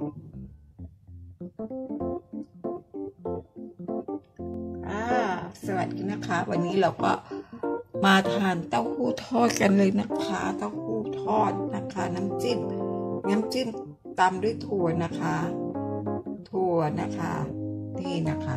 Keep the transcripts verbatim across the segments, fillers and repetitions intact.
อ่าสวัสดีนะคะวันนี้เราก็มาทานเต้าหู้ทอดกันเลยนะคะเต้าหู้ทอดนะคะน้ำจิ้มน้ำจิ้มตามด้วยถั่วนะคะถั่วนะคะนี่นะคะ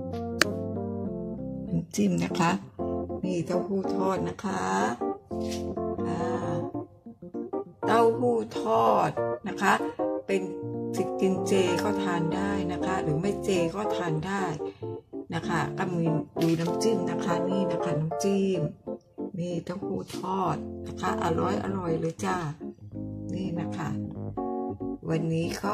น้ำจิ้มนะคะนี่เต้าหู้ทอดนะคะอ่าเต้าหู้ทอดนะคะเป็นสิกินเจก็ทานได้นะคะหรือไม่เจก็ทานได้นะคะก็มีดูน้ำจิ้มนะคะนี่นะคะน้ำจิ้มนี่เต้าหู้ทอดนะคะอร่อยอร่อยเลยจ้านี่นะคะวันนี้ก็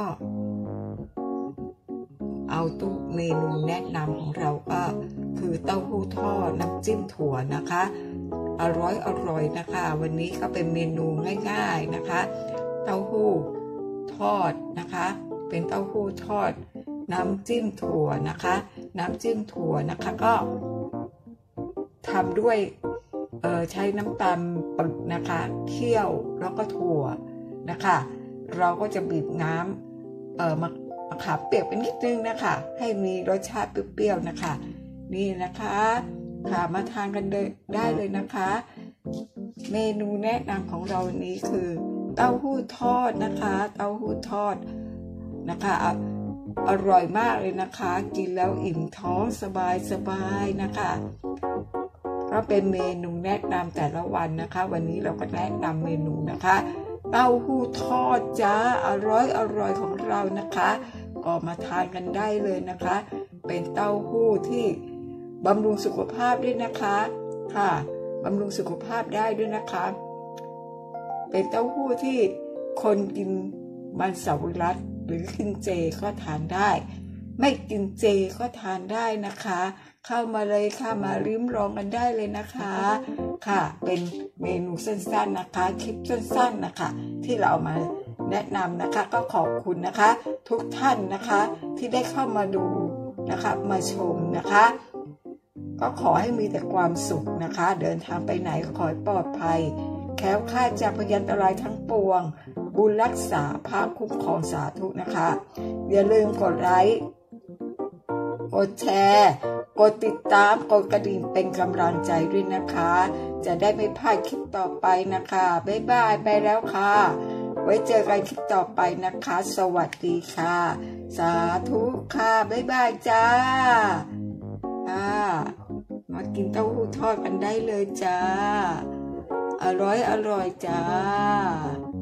เอาตู้เมนูแนะนำของเราก็คือเต้าหู้ทอดน้ำจิ้มถั่วนะคะอร่อยอร่อยนะคะวันนี้ก็เป็นเมนูง่ายๆนะคะเต้าหู้ทอดนะคะเป็นเต้าหู้ทอดน้ำจิ้มถั่วนะคะน้ำจิ้มถั่วนะคะก็ทำด้วยเอ่อใช้น้ำตาลปึกนะคะเคี่ยวแล้วก็ถั่วนะคะเราก็จะบีบน้ำเอ่อมะขามเปียกไปนิดนึงนะคะให้มีรสชาติเปรี้ยวๆนะคะนี่นะคะค่ะมาทานกันได้เลยนะคะเมนูแนะนำของเราวันนี้คือเต้าหู้ทอดนะคะเต้าหู้ทอดนะคะอร่อยมากเลยนะคะกินแล้วอิ่มท้องสบายสบายนะคะก็เป็นเมนูแนะนำแต่ละวันนะคะวันนี้เราก็แนะนำเมนูนะคะเต้าหู้ทอดจ้าอร่อยอร่อยของเรานะคะก็มาทานกันได้เลยนะคะเป็นเต้าหู้ที่บำรุงสุขภาพด้วยนะคะค่ะบำรุงสุขภาพได้ด้วยนะคะเป็นเต้าหู้ที่คนกินมังสวิรัติหรือกินเจก็ทานได้ไม่กินเจก็ทานได้นะคะเข้ามาเลยค่ะมาริมลองกันได้เลยนะคะค่ะเป็นเมนูสั้นๆนะคะคลิปสั้นๆนะคะที่เรามาแนะนำนะคะก็ขอบคุณนะคะทุกท่านนะคะที่ได้เข้ามาดูนะคะมาชมนะคะก็ขอให้มีแต่ความสุขนะคะเดินทางไปไหนขอให้ปลอดภัยแคล้วคลาดจากพยันตรายทั้งปวงบุญรักษาภาพคุ้มครองสาธุนะคะอย่าลืมกดไลค์กดแชร์กดติดตามกดกระดิ่งเป็นกำลังใจด้วยนะคะจะได้ไม่พลาดคลิปต่อไปนะคะบ๊ายบายไปแล้วค่ะไว้เจอกันคลิปต่อไปนะคะสวัสดีค่ะสาธุค่ะบ๊ายบายจ้าค่ะมากินเต้าหู้ทอดกันได้เลยจ้าอร่อยอร่อยจ้า